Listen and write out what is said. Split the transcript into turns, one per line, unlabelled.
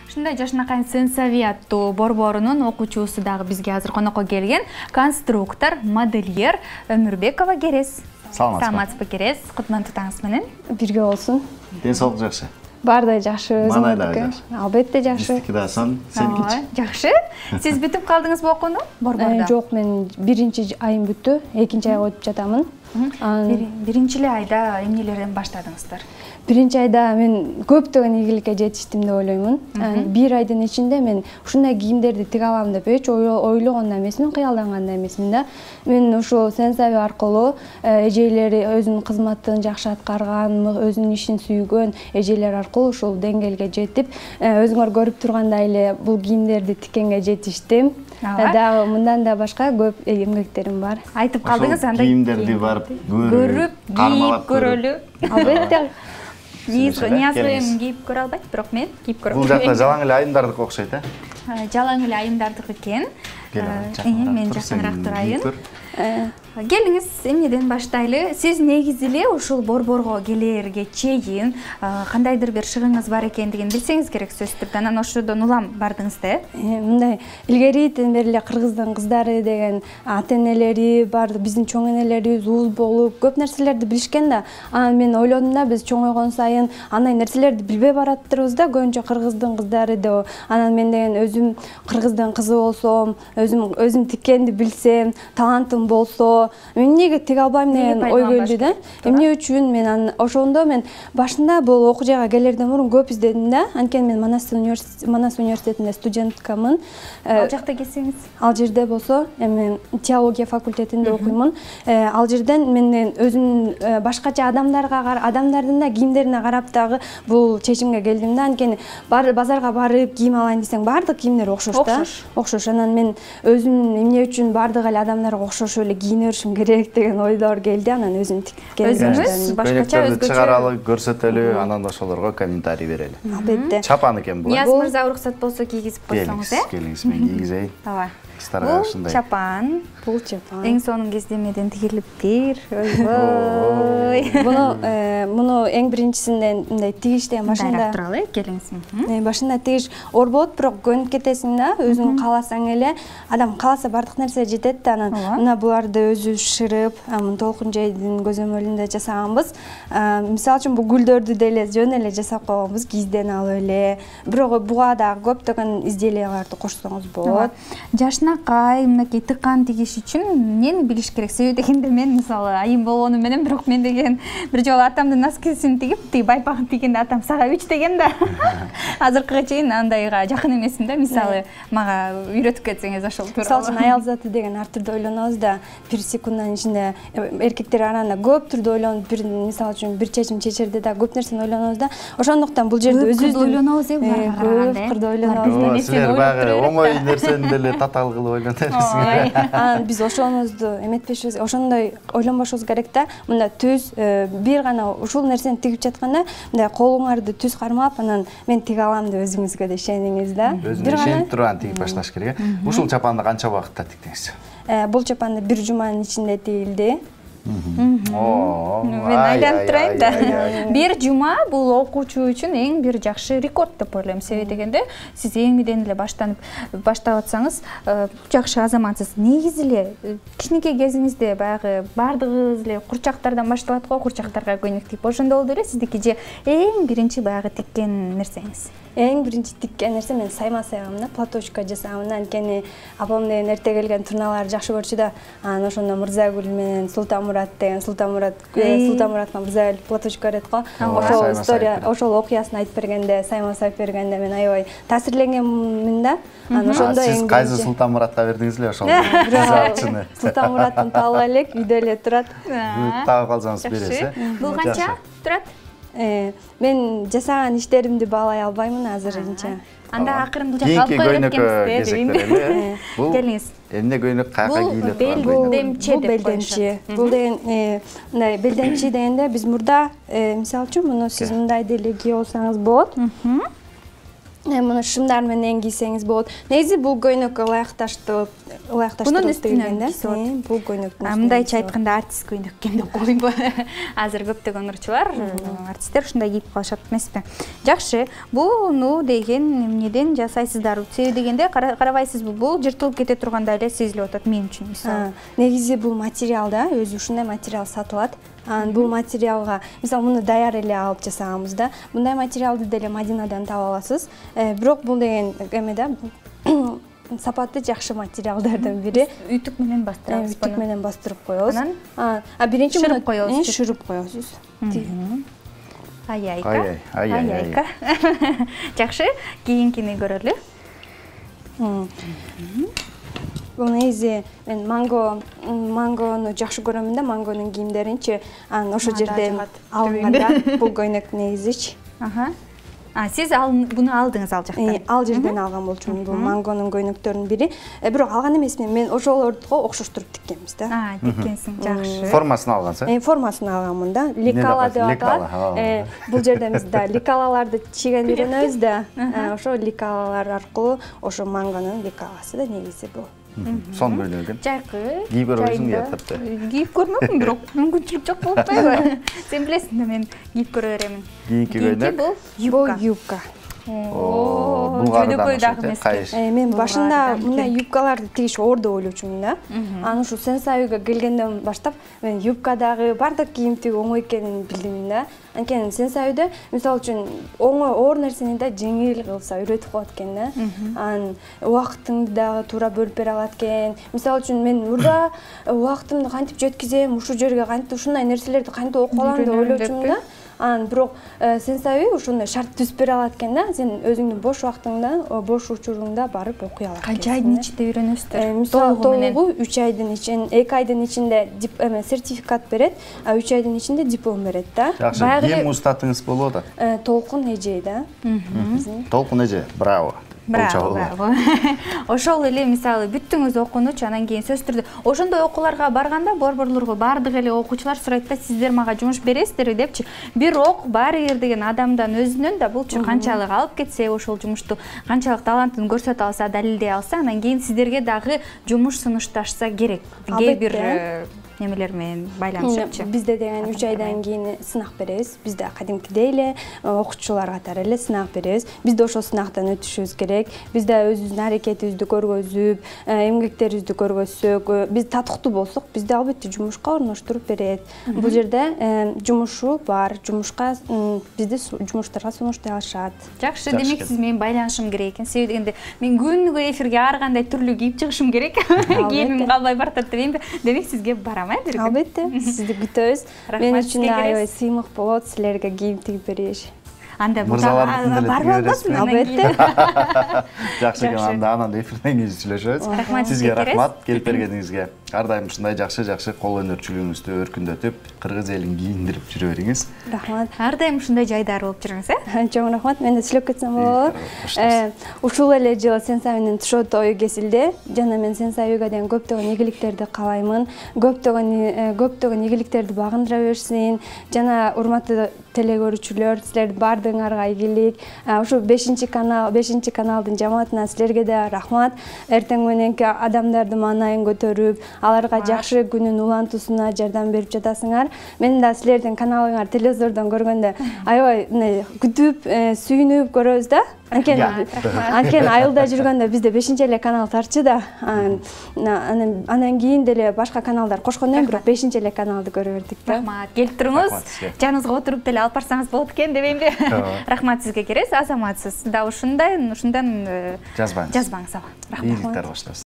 Ушундай Жашнакай Сенсави аттуу борборунун окуучусу дагы бизге азыр конокко келген конструктор, модельер Өмүрбекова Керес. Саламатсызбы Керес? Кутман тутаңыз менен.
Бирге болсун.
Ден соолук жакшы.
Баардай жакшы,
өзүңөрдүкү.
Албетте жакшы.
Биздики да сон, сеники.
Жакшы. Сиз бүтүп калдыңызбы окууну борбордо?
Жок, мен 1-айым бүтү, 2-айга өтүп жатамын.
Биринчи эле айда эмнелерден баштадыңыздар?
1-айда мен көптөгөн ийгиликке жетиштим деп ойлоймун. 1 айдын ичинде мен ушундай кийимдерди тиге алам деп эч ойлогон да эмесмин, кыялданган да эмесмин да. Мен ушул Сенсави аркылуу эжелери өзүнүн кызматын жакшы аткарган, өзүнүн ишин сүйгөн эжелер аркылуу ушул деңгээлге жетип, өзүңөр көрүп тургандай эле бул кийимдерди тиккенге жетиштим. Дагы мындан да башка көп эмгектерим бар.
Айтып калдыңыз, анда
кийимдерди барып
көрүп, кийип көрөлү.
Албетте.
Нияз эми кийип көрө албайт, бирок мен кийип көрөм.
Бул жакта жалаң эле айымдардык окшойт,
Жалаң эле айымдардык экен. Мен жакыныраак турайын. Келиңиз, эмнеден баштайлы? Сиз негизи эле ушул борборго келээрге чейин кандайдыр бир шыгыңыз бар экендигин билсеңиз керек сөзсүз түрдө. Анан ошодон улам бардыңыз да,
мындай илгеритен бери эле кыргыздын кыздары деген ата-энелери бар, биздин чоң энелерибиз уз болуп көп нерселерди билишкен да. Анан мен ойлодум да, биз чоңойгон сайын андай нерселерди билбей бараттырбыз да, көбүнчө кыргыздын кыздары деп. Анан мен деген өзүм кыргыздын кызы болсом, өзүм тиккенди билсем, талантым болсо, мен эмнеге тиге албайм деген ой келди да. Эмне үчүн мен ошондо мен башында бул окуу жайга келерден мурун көп издедим да. Анткени мен Манас университетинде студенткамын.
Ал жакта келсеңиз?
Ал жерде болсо, эми теология факультетинде окуймун. Ал жерден мен өзүм башкача адамдардын да кийимдерине карап дагы бул чечимге келдим да. Анткени базарга барып кийим алайын десең, баардык кийимдер окшош да. Окшош. Анан мен өзүм эмне үчүн баардык эле адамдарга окшош эле кийинишим керек деген ойлор келди. Анан өзүм тиккен.
Өзүңүз башкача өзгөчө
чыгаралы, көрсөтөлү, анан ошолорго комментарий берели.
Албетте.
Чапан экен бул.
Нияз мырза уруксат болсо кийгизип койсоңуз,
Келиңиз, мен кийгизейин.
Ооба.
Кыздарга ушундай.
Чапан.
Бул чапан.
Эң сонун кездемеден тигилиптир. Ойбой.
Муну эң биринчисинен мындай тигиштен башында
туралы келиңиз.
Башында тигиш оор болот, бирок көнүп кетесиң да, өзүң кааласаң эле, адам кааласа бардык нерсе жетет да. Анан мына буларды өзү шырып, Толкун Жейдин көзөмөлүндө жасаганбыз. Мисалы үчүн бул гүлдөрдү деле жөн эле жасап койгонбуз, кизден алып эле. Бирок буга дагы көптөгөн изделияларды кошсоңуз болот.
Жашнакай мынакей тыккан тигиш үчүн эмнени билиш керек? Себеби дегенде мен мисалы айым болгону менен, бирок мен деген бир жолу атамдын носкисин тигип, байпагын тигенде атам сага 3 деген да. Азыркыга чейин андайга жакын эмесмин да. Мисалы мага үйрөтүп кетсеңиз ошол тууралуу.
Мисалы үчүн аял заты деген ар түрдүү ойлонобуз да. Бир секунддун ичинде эркектер арасында көп түрдүү ойлонуп, мисалы үчүн бир чечим чечерде да көп нерсени ойлонобуз да. Ошондуктан бул жерде өзүбүз ойлонобуз, көп кырды ойлонобуз.
Силер багы оңой нерсени деле татаал кылып ойлоносуңар.
Анан биз ошонубузду эметпешибиз, ошондой ойлонбошубуз керек да. Мында түз бир гана ушул нерсени тигип жатканда, мындай колуңарды түз кармап, анан мен тиге алам деп өзүңүзгө да ишениңиз да.
Өзүңө ишенип турган тигип башташ керек. Ушул чапанды канча убакытта тиктиңиз?
Бул чапанды 1 жуманын ичинде тигилди.
Мен айланып турайын да. 1 жума бул окуучу үчүн эң бир жакшы рекорд деп ойлойм. Себеби дегенде сиз эңиден эле баштап атсаңыз, жакшы азаматсыз. Негизи эле кичинекей кезиңизде баягы бардыгыбыз эле курчактардан башталат го, курчактарга көйнөк. Ошондой болду эле сиздики же эң биринчи баягы тиккен нерсеңиз?
Эң биринчи тиккен нерсе мен сайма сайгам да, платочка жасагам. Анткени апам деген эрте келген турналарды жакшы көрчү да. Анан ошондо Мырзагүл менен Султанмурат деген Султанмуратка Мырзагүл платочка берет го. Ошол история, ошол окуясын айтып бергенде, сайма сайып бергенде мен аябай таасирленгенмин да. Анан ошондо
сиз кайсы Султанмуратка бердиңиз эле ошол?
Султанмураттын таалып элек, үйдө эле турат.
Таап калсаңыз бересиз.
Бул канча турат?
Мен жасаган иштеримди баалай албаймын азырынча.
Анда акырын бул жакка алып коюп кеткенбиз. Келиңиз.
Эмне көйнөк каяка кийилет турган?
Белдемчи деп
белдемчи. Бул деген мындай белдемчи дегенде биз мурда мисалы үчүн муну сиз мындай деле кийип алсаңыз болот. Муну шымдар менен кийсеңиз болот. Негизи бул көйнөккө ылайыкташтырып деген да. Бул көйнөктүн
мындайча айтканда артист көйнөк экен деп коеюнбу? Азыр көптөгөн ырчылар, артисттер ушундай кийип калышат эмеспи? Жакшы. Буну деген эмнеден жасайсыздар? Себеби дегенде карабайсызбы, бул жыртылып кете тургандай эле сезилип атат мен үчүн мисалы.
Негизи бул материал да, өзү ушундай материал сатылат. Бул материалга, мисалы, муну даяр эле алып жасаганбыз да. Мындай материалды деле Мадинадан таба аласыз. Бирок бул деген эме да, сапаты жакшы материалдардан бири.
Үтүк менен бастырабыз.
Үтүк менен бастырып коебуз. Биринчи муну шырып коебуз.
Ай-яйка. Жакшы, кийинкини көрөлү.
Бул негизи мен мангону жакшы көрөмүн да, мангонун кийимдеринчи. Ошол жерден алынганда бул көйнөк негизичи.
Сиз буну алдыңыз ал жактан?
Ал жерден алган болчумун. Бул мангонун көйнөктөрүнүн бири. Бирок алган эмесмин, мен ошолордуга окшоштуруп тиккенбиз да.
Тиккенсиң, жакшы.
Формасын алгансың?
Формасын алганмын да. Лекала деп аталат. Бул жерде биз да лекалаларды чийген үйрөнөбүз да. Ошо лекалалар аркылуу ошо мангонун лекаласы да негизи бул.
Сон көйнөгүн.
Жайкы.
Кийип көрбөйсүң жатыпты.
Кийип көрмөдүм, бирок мүмкүнчүлүк жок болуп атпайбы? Сен билесиң да мен кийип көрө беремин.
Кийинки көйнөк?
Бул юбка.
Жөнөкөй дагы эмес.
Мен башында мындай юбкаларды тигиш оор деп ойлочумун да. Анан ушу Сенсайга келгенден баштап мен юбкадагы бардык кийим тигүү оңой экенин билдим да. Анткени Сенсайда мисалы үчүн оңой оор нерсени да жеңил кылса үйрөтүп коет экен да. Анан убактыңды дагы туура бөлүп бере алат экен. Мисалы үчүн мен урда убактымды кантип жеткизем, ушул жерге кантип ушундай нерселерди кантип окуп алам деп ойлочумун да. Бирок Сенсай ушундай шарт түзүп бере алат экен да. Сен өзүңдүн бош убактыңда, бош учуруңда барып окуй алат.
Канча айдын ичинде үйрөнөсүздөр?
Мисалы толугу 3 айдын ичинде, 2 айдын ичинде сертификат берет, 3 айдын ичинде диплом берет да.
Жакшы, ким устатыңыз болуп атат?
Толкун Эжей да.
Толкун Эже, браво.
Браво. Ошол эле мисалы бүттүңүз окунучу, анан кийин сөзсүз түрдө ошондой окууларга барганда борборлорго бардык эле окуучулар сурайт да, сиздер мага жумуш бересиздерби депчи. Бирок барыгыр деген адамдан өзүнөн да булчу канчалык алып кетсе, ошол жумушту канчалык талантын көрсөтө алса, далилдей алса, анан кийин сиздерге дагы жумуш сунушташса керек. Кээ бир немелер менен байланышыпчы.
Бизде деген 3 айдан кийин сынак беребиз. Бизде кадимкидей эле окуучулар катары эле сынак беребиз. Бизде ошол сынактан өтүшүбүз керек. Бизде өзүбүздүн аракетибизди көргөзүп, эмгектерибизди көргөзсөк, биз татыктуу болсок, бизде албетте жумушка орноштуруп берет. Бул жерде жумушу бар, жумушка бизди жумуштарга сунуштай алышат.
Жакшы, демек сиз менен байланышым керек экен. Себеби дегенде мен күнүгө эфирге ар кандай түрлүү кийип чыгышым керек. Кийимим калбай бартат дебейинби? Демек сизге барам.
Албетте, сизди күтөбүз. Мен үчүн аябай сыймык болот силерге кийим тигип бериш.
Анда
мырзалардын деле
барбайбызбы?
Албетте.
Жакшы экен, анан эфирден кийин сүйлөшөбүз. Сизге рахмат келип бергениңизге. Ар дайым ушундай жакшы кол өнөрчүлүгүңүздү өркүндөтүп, кыргыз элин кийиндирип жүрө бериңиз.
Рахмат.
Ар дайым ушундай жайдары болуп жүрүңүз,
Чоң рахмат. Мен да сүйлөп кетсем болобу? Ушул эле жылы Сенсай менен тушот ою кесилди. Жана мен Сенсайга деген көптөгөн ийгиликтерди каалаймын. Көптөгөн ийгиликтерди багындыра берсин. Жана урматтуу телекөрүүчүлөр, силердин бардыгыңарга ийгилик. Ушу 5-каналдын жамаатына силерге да рахмат. Эртең мененки адамдарды маанайын көтөрүп, аларга жакшы күнүн улантуусуна жардам берип жатасыңар. Мен да силердин каналыңар телевизордон көргөндө аябай күтүп, сүйүнүп көрөбүз да. Анткени айылда жүргөндө бизде 5-эле канал тарчы да. Анан кийин деле башка каналдар кошкондон бирок 5-эле каналды көрө бердик да.
Рахмат, келип туруңуз. Жаныңызга отуруп деле алып барсаңыз болот экен дебейинби? Рахмат сизге, керес, азаматсыз. Да ушундан жазбаңыз. Рахмат.
Ийгиликтер баштасыз.